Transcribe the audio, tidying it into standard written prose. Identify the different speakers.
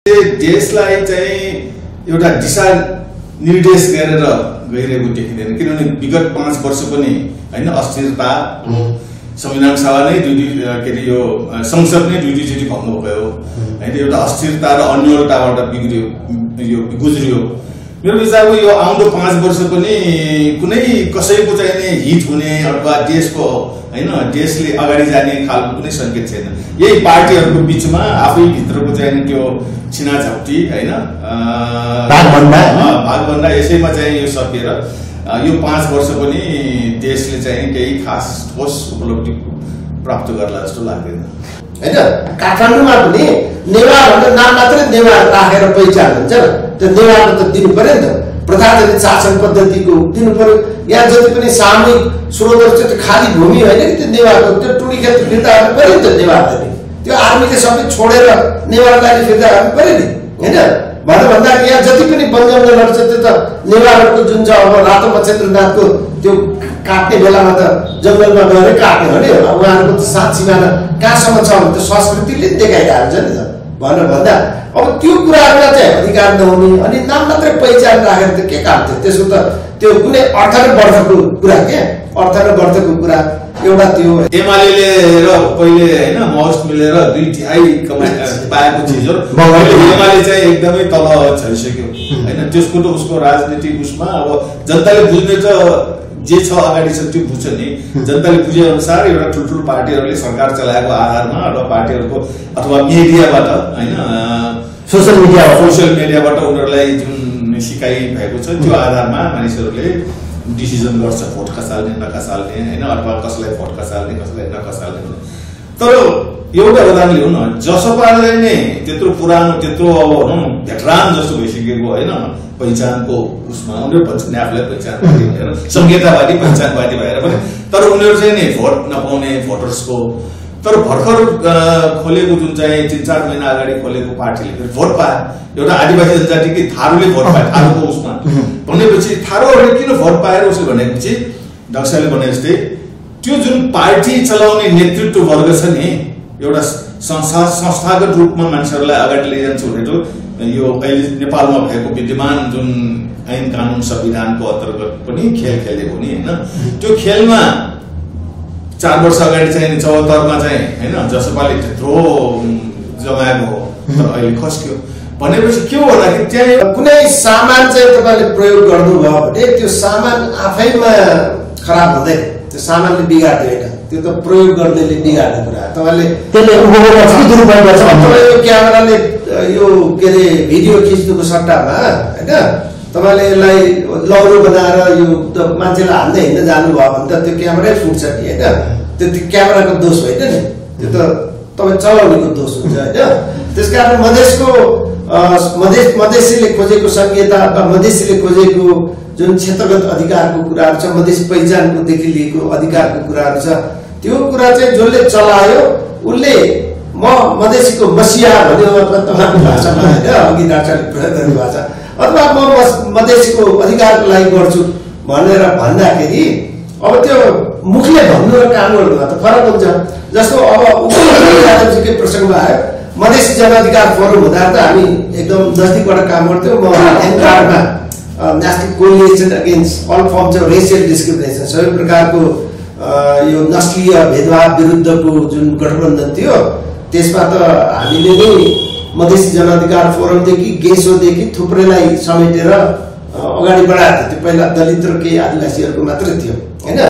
Speaker 1: देशलाई चाहिँ एउटा दिशा निर्देश गरेर गइरहेको देखिँदैन किनभने विगत 5 वर्ष पनि हैन अस्थिरता संविधान सभा नै के अरे यो संसद नै दुईचोटि भङ्ग भयो हैन एउटा अस्थिरता र अन्योलताबाट गुज्रियो मेरो विचारमा यो आउँदो 5 वर्ष पनि कुनै कसैको चाहिँ नि हित हुने अथवा देशको हैन देशले अगाडि जाने खालको कुनै संकेत छैन यही पार्टीहरुको बीचमा आफै भित्रको चाहिँ नि त्यो छिनाझप्टी हैन भागभन्दा यसैमा चाहिँ यो सकिएर यो 5 वर्ष पनि देशले चाहिँ केही खास ठोस उपलब्धि प्राप्त गर्ला जस्तो लाग्दैन
Speaker 2: हैन काठमाडौँमा पनि नेवार भनेर नाम मात्रै नेवार राखेर पहिचान हुन्छ नि त्यो नेवारको त दिनु पर्यो नि त प्रजातन्त्र शासन पद्धतिको दिनु पर्यो यहाँ जति पनि सामूहिक स्रोतहरु चाहिँ खाली भूमि हैन कि त्यो नेवारको त्यो टुडी खेत फिर्ता गर्नु पर्यो नि त नेवारले त्यो आर्मीले सबै छोडेर नेवारलाई फिर्ता गर्नु पर्यो नि हैन भन्दा यहाँ जति पनि वनजङ्गलहरु छ त्यो त नेवारहरुको जुन छ अब रातो मच्छेन्द्रनाथको त्यो काट्ने बेलामा त जंगलमा गएर काट्ने हो नि उहाँहरुको त साथ सिमाना कहाँसम्म छ भने त्यो संस्कृतिले देखाइरहेको छ नि त भनेर भन्दा अब त्यो कुराहरुलाई चाहिँ अधिकार नहुने अनि नाम मात्रै पहिचान राखेर त के काम थियो त्यसो त त्यो कुनै अर्थ र बर्थको कुरा के अर्थ र बर्थको कुरा एउटा त्यो
Speaker 1: एमाले र पहिले हैन मौस मिलेर 2/3 कमाइ पाएको चिजहरु एमाले चाहिँ एकदमै तल झरिसक्यो हैन त्यसको त उसको राजनीतिक उसमा अब जनताले बुझ्ने त जे छ अगाडि छ त्यो बुझ्छ नि जनताले बुझे अनुसार एउटा ठुलठुलो पार्टीहरुले सरकार चलाएको आधारमा र पार्टीहरुको अथवा मिडियाबाट हैन सोशल मिडियाबाट उनीहरुलाई जुन सिकाइ भएको छ त्यो आधारमा मानिसहरुले डिसिजन गर्छ भोट खसाल्ने नखसाल्ने हैन अथवा कसलाई भोट खसाल्ने कसलाई नखसाल्ने तर एउटा उदाहरण लिउँ न जसपाले नै त्यत्रो पुरानो त्यत्रो अब भनौं भेटरान जस्तो भइसकेको हैन पहिचानको उसमा उनीहरु भन्छन् आफूलाई पहिचानवादी भनेर संहितावादी पहिचानवादी भएर पनि तर उनीहरु चाहिँ नि भोट नपाउने भोटर्सको तर भर्खर खोलेको जुन चाहिँ 3-4 महिना अगाडि खोलेको पार्टीले फेरि भोट पाए एउटा आदिवासी जनजातिकै थारूले भोट पाए थारूको उसमा भनेपछि थारूहरुले किन भोट पाएर उसले भनेपछि दक्षले भने जस्तै त्यो जुन पार्टी चलाउने नेतृत्व वर्ग छ नि एउटा संस्थागत रूपमा मान्छेहरुलाई अगाडि लैजान्छ भनेको यो अहिले नेपालमा भएको विद्यमान जुन ऐन कानून संविधानको अन्तर्गत पनि खेल खेलेको नि हैन त्यो खेलमा 4 वर्ष अगाडि चाहिँ 74 मा चाहिँ हैन जसपाले त्यत्रो जमाएको हो तर अहिले खस्क्यो भनेपछि के हो भन्दाखेरि त्यहाँ
Speaker 2: कुनै सामान चाहिँ तपाईले प्रयोग गर्नुभयो भने त्यो सामान आफैमा खराब हुँदैन त्यो सामानले बिगार्दैन त्यो त प्रयोग गर्नेले बिगार्ने कुरा तपाईले त्यसले उपभोक्ताको दुरुपयोग गर्छ तपाईले यो क्यामेराले यो के रे भिडियो खिच्नुको सट्टामा हैन तपाईले यसलाई लौरो बनाएर यो त मान्छेलाई हाल्दै हिँड्न जानु भयो भने त त्यो क्यामेरै फुट्छ नि हैन त्यो क्यामेराको दोष होइन नि त्यो त तपाई चलाउनेको दोष हुन्छ हैन त्यसकारण मधेसीले खोजेको संहिता वा मधेसीले खोजेको जुन क्षेत्रगत अधिकारको कुराहरु छ मधेसी पहिचानको देखि लिएको अधिकारको कुराहरु छ त्यो कुरा चाहिँ जसले चलायो उले म मधेसीको मसिया भन्ने अथवा तपाईको भाषामा हैन अघि डाक्टरले प्रयोग गर्नु भएको छ अथवा म मधेसीको अधिकारको लागि गर्छु भनेर भन्दाखेरि अब त्यो मुखले भन्नु र काम गर्नुमा त फरक हुन्छ जस्तो अब उपमुख्यमन्त्रीकै प्रसंगमा आयो मधेसी जनअधिकार फोरम हुँदा त हामी एकदम नजिकबाट काम गर्थ्यौं म एनकारमा national coalition against all forms of racial discrimination सबै प्रकारको यो नस्लीय भेदभाव विरुद्धको जुन गठबन्धन थियो त्यसमा त हामीले नै मधेसी जनअधिकार फोरमदेखि गेसोदेखि थुप्रैलाई समेटेर अगाडि बढाएको थियो त्यो पहिला दलित र केही आदिवासीहरुको मात्र थियो हैन